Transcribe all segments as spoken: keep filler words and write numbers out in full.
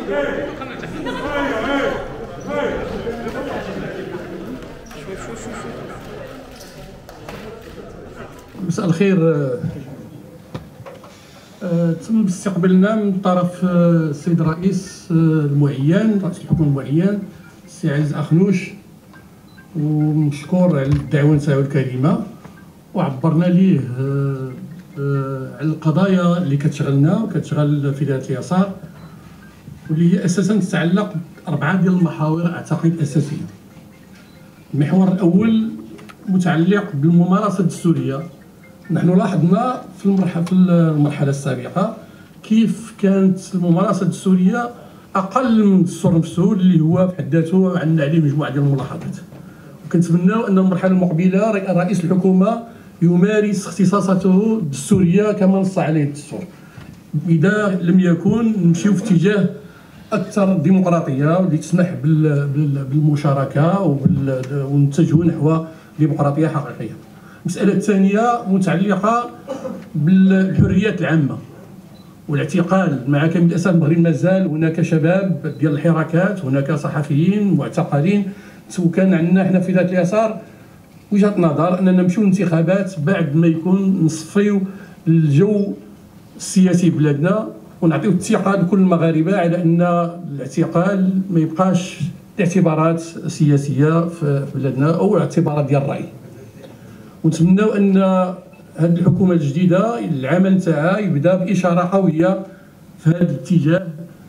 مساء الخير. تم استقبالنا من طرف السيد الرئيس المعين، رئيس الحكومه المعين السي عزيز اخنوش، ومشكور على الدعوه نتاعو الكريمه، وعبرنا ليه على القضايا اللي كتشغلنا وكتشغل في ذات اليسار، واللي هي اساسا تتعلق باربعه ديال المحاور اعتقد اساسيه. المحور الاول متعلق بالممارسه الدستوريه. نحن لاحظنا في المرحله في المرحله السابقه كيف كانت الممارسه الدستوريه اقل من الدستور نفسه، اللي هو بحد ذاته عندنا عليه مجموعه ديال الملاحظات، وكنتمناو ان المرحله المقبله رئيس الحكومه يمارس اختصاصاته الدستوريه كما نص عليه الدستور. اذا لم يكن نمشيو في اتجاه اكثر ديمقراطيه واللي تسمح بالمشاركه ونتجهوا نحو ديمقراطيه حقيقيه. المساله الثانيه متعلقه بالحريات العامه والاعتقال. مع كامل الاسف المغرب مازال هناك شباب ديال الحراكات، هناك صحفيين معتقلين، وكان عندنا حنا في ذات اليسار وجهه نظر اننا نمشيو للانتخابات بعد ما يكون نصفيو الجو السياسي في بلادنا، ونعطيو الثقه لكل المغاربه على ان الاعتقال ما يبقاش اعتبارات سياسيه في بلادنا او اعتبارات ديال الراي. ونتمناو ان هذه الحكومه الجديده العمل نتاعها يبدا باشاره قويه في هذا الاتجاه،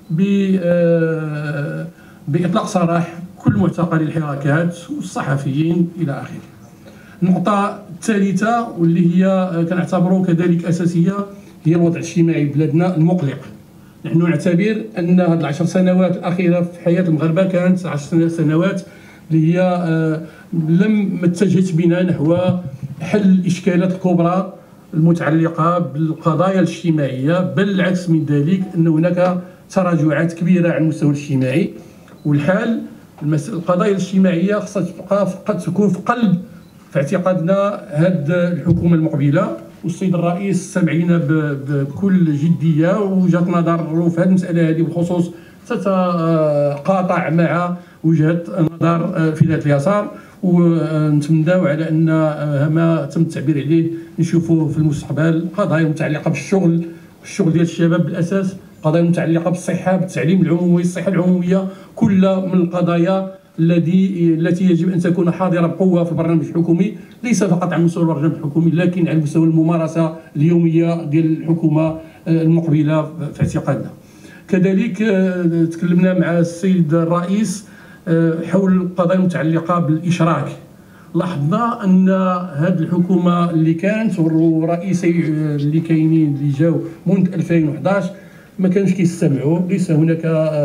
باطلاق سراح كل معتقلي الحراكات والصحفيين الى اخره. النقطه الثالثه واللي هي كنعتبروا كذلك اساسيه هي الوضع الاجتماعي بلادنا المقلق. نحن نعتبر ان هذه العشر سنوات الاخيره في حياه المغاربه كانت عشر سنوات اللي هي لم ما اتجهت بنا نحو حل الاشكالات الكبرى المتعلقه بالقضايا الاجتماعيه، بل العكس من ذلك، ان هناك تراجعات كبيره على المستوى الاجتماعي. والحال القضايا الاجتماعيه خصها تبقى قد تكون في قلب في اعتقادنا هذه الحكومه المقبله، والسيد الرئيس سمعينا بكل جديه ووجهه نظر في هذه المساله هذه بالخصوص تتقاطع مع وجهه نظر في ذات اليسار، ونتمناو على ان ما تم التعبير عليه نشوفوه في المستقبل. قضايا متعلقه بالشغل، الشغل ديال الشباب بالاساس، قضايا متعلقه بالصحه، بالتعليم العمومي، الصحه العموميه، كل من القضايا التي التي يجب ان تكون حاضره بقوه في البرنامج الحكومي، ليس فقط على مستوى البرنامج الحكومي لكن على مستوى الممارسه اليوميه ديال الحكومه المقبله في اعتقادنا. كذلك تكلمنا مع السيد الرئيس حول القضايا المتعلقه بالاشراك. لاحظنا ان هذه الحكومه اللي كانت والرئيسي اللي كاينين اللي جاوا منذ ألفين وأحد عشر ما كانوش كيستمعوا، ليس هناك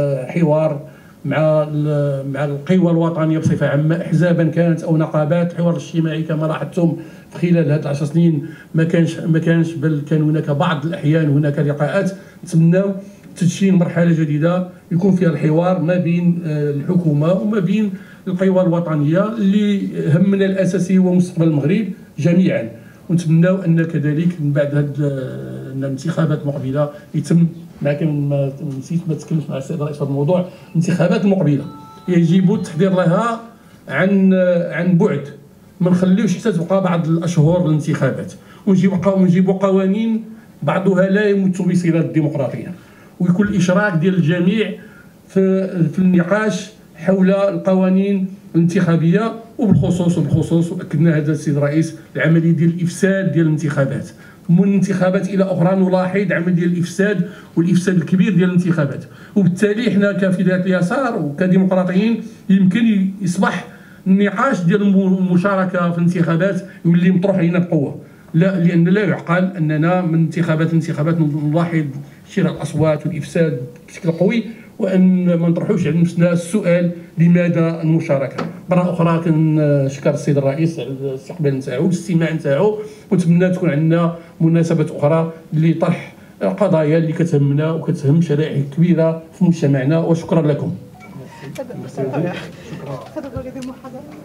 حوار مع مع القوى الوطنيه بصفه عامه، احزابا كانت او نقابات. الحوار الاجتماعي كما لاحظتم خلال هذه العشر سنين ما كانش ما كانش بل كان هناك بعض الاحيان هناك لقاءات. نتمناو تدشين مرحله جديده يكون فيها الحوار ما بين الحكومه وما بين القوى الوطنيه اللي همنا الاساسي هو مستقبل المغرب جميعا. ونتمناو ان كذلك من بعد هذه الانتخابات المقبله يتم، لكن ما نسيت ما تكلمت مع السيد الرئيس في هذا الموضوع، الانتخابات المقبله يجب التحضير لها عن عن بعد، ما نخليوش حتى تبقى بعض الاشهر للانتخابات، ونجيبوا ونجيبوا قوانين بعضها لا يمت بصله الديمقراطيه، ويكون الاشراك ديال الجميع في في النقاش حول القوانين الانتخابيه، وبالخصوص وبالخصوص واكدنا هذا السيد الرئيس العمليه ديال الافساد ديال الانتخابات. من انتخابات الى اخرى نلاحظ عمل ديال الافساد والافساد الكبير ديال الانتخابات، وبالتالي حنا كفئات اليسار وكديمقراطيين يمكن يصبح النقاش ديال المشاركه في الانتخابات يولي مطروح علينا بقوه. لا، لان لا يعقل اننا من انتخابات لانتخابات نلاحظ شراء الاصوات والافساد بشكل قوي، وان ما نطرحوش على نفسنا السؤال لماذا المشاركه. مره اخرى كنشكر السيد الرئيس على الاستقبال نتاعو والاستماع نتاعو، ونتمنى تكون عندنا مناسبات اخرى لطرح قضايا اللي كتهمنا وكتهم شرائح كبيره في مجتمعنا. وشكرا لكم. شكرا.